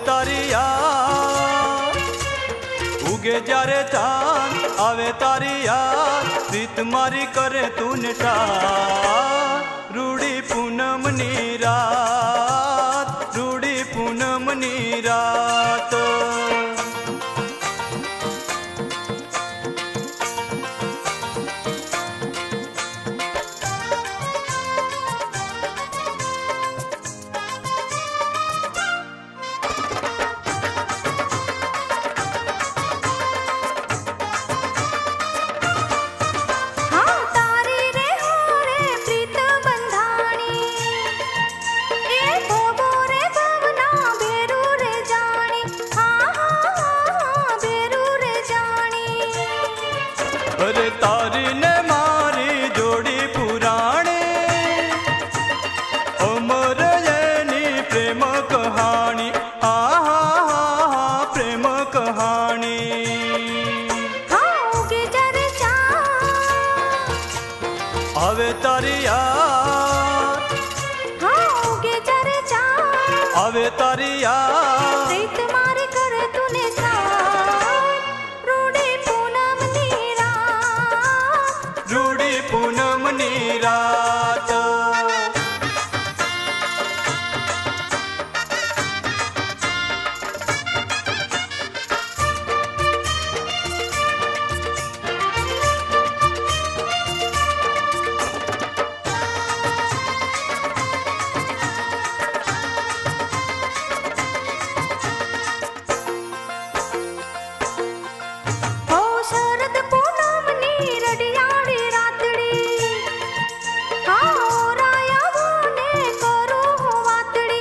तारी याद, उगे जारे चांद आवे तारी याद, प्रीत मारी करे तूने साथ। रूड़ी पूनम नी रात, रूड़ी पूनम नी रात। अरे तारी ने मारी जोड़ी पुराणी, अमर येनी प्रेम कहानी, आहा प्रेम कहानी। उगे जारे चांद आवे तारी याद, उगे जारे चांद आवे तारी याद, प्रीत मारी करे तूने साथ। रूड़ी पूनम नी रात, रूड़ी पूनम नी रात। शरद पूनम नी रडियाड़ी रातड़ी, राया बोने करू वातड़ी,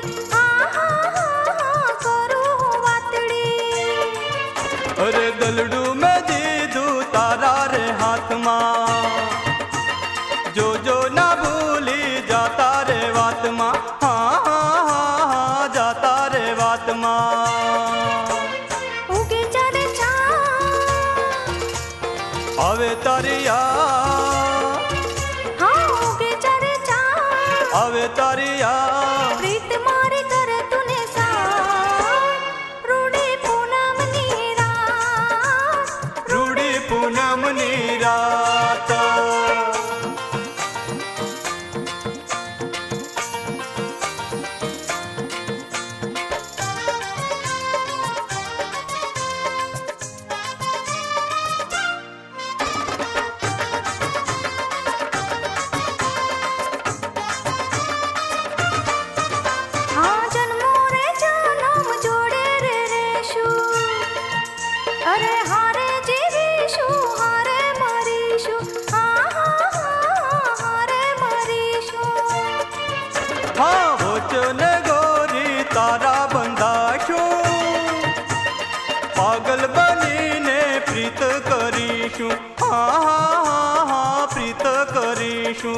करू वातड़ी। अरे गलडू में दीदू तारा रे हाथ माँ, जो जो ना भूली जाता रे बात माँ, हाँ जाता रे बात माँ। उगे जारे चांद आवे तारी याद, उगे जारे चांद आवे तारी याद, प्रीत मारी करे तूने साथ। रूड़ी पूनम नी रात, रूड़ी पूनम नी रात। जन्मो रे जनम जोड़े रे रेशु, अरे हारे जीवीशु हारे मरीशु, हारे मरीशु। हाँ वचन गोरी तारा बंदाशु, पागल बनी ने प्रीत करीशु, हाँ प्रीत करीशु।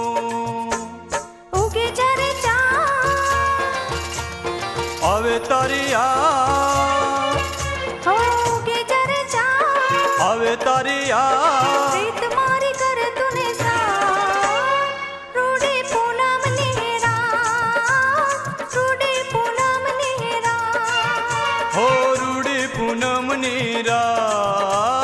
उगे जारे चांद आवे तारी याद, उगे जारे चांद आवे तारी याद, प्रीत मारी करे तूने साथ। रूड़ी पूनम नी रात, रूड़ी पूनम नी रात। हो रूड़ी पूनम नी रात।